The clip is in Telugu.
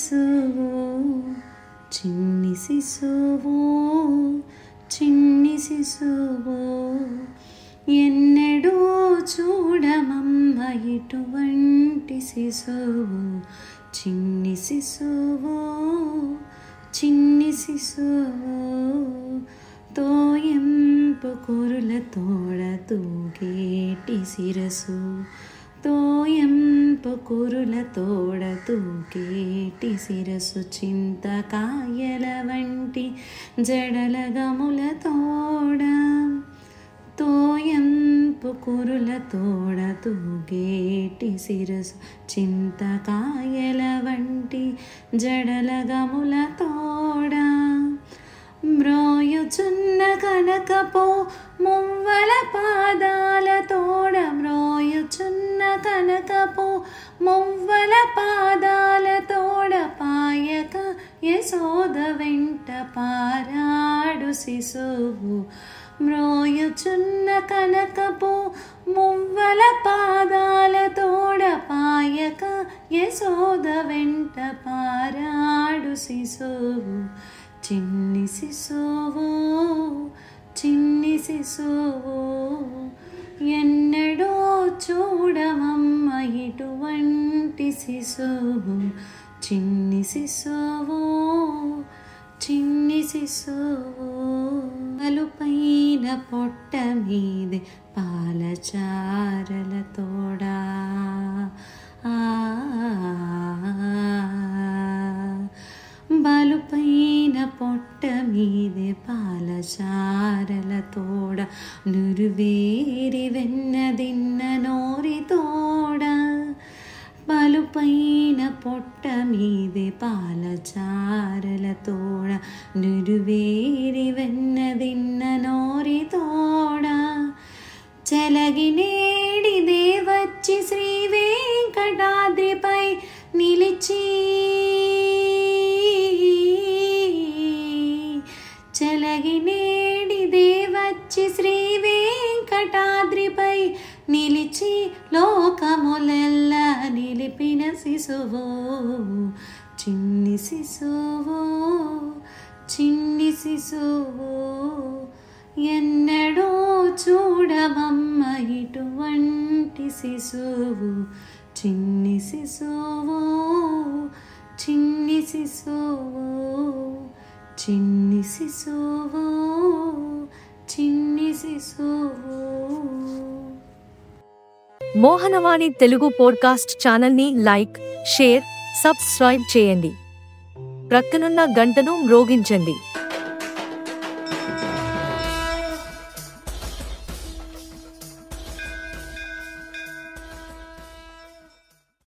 శిశువు చిన్ని శిశువు చిన్ని శిశువు ఎన్నడూ చూడమమ్మ ఇటువంటి శిశువు చిన్ని శిశువు చిన్ని శిశువు తోయంపు కురుల తోడ తూగేటి శిరసు తోయంపు కురుల తోడ తూగేటి శిరసు చింతకాయల వంటి జడల గముల తోడ తోయంపు కురుల తోడ తూగేటి శిరసు చింతకాయల వంటి జడల గముల తోడ మ్రోయుచున్న కనకపో మువ్వల పాదాల తోడ మ్రోయుచున్న కనకపో మువ్వల పాదాల తోడ పాయక యశోద వెంట పారాడు శిశువు మ్రోయుచున్న కనకపో మువ్వల పాదాల తోడ పాయక యశోద వెంట పారాడు శిశువు చిన్ని శిశువు చిన్ని శిశువు ఎన్నడూ చూడమమ్మ ఇటువంటి శిశువు చిన్ని శిశువు చిన్ని శిశువు అలుపైన పొట్ట మీదే పాలచారల తోడా బలుపైన పొట్ట మీదే పాలచారల తోడ నురువేరి వెన్నదిన్న నోరి తోడ బలుపైన పొట్ట మీదే పాలచారల తోడ నురువేరి వెన్నదిన్న నోరి తోడ చెలగినేడి దేవచ్చి శ్రీ వెంకటాద్రిపై నిలిచి చెలగినేడి దేవచ్చి శ్రీ వెంకటాద్రిపై నిలిచి లోకములెల్ల నిలిపిన శిశువు చిన్ని శిశువు చిన్ని శిశువు ఎన్నడూ చూడమమ్మ ఇటువంటి శిశువు చిన్ని శిశువు చిన్ని శిశువు చిన్ని శిశువు చిన్ని శిశువు. మోహనవాణి తెలుగు పోడ్కాస్ట్ ఛానల్ని లైక్, షేర్, సబ్స్క్రైబ్ చేయండి. ప్రక్కనున్న గంటను మ్రోగించండి.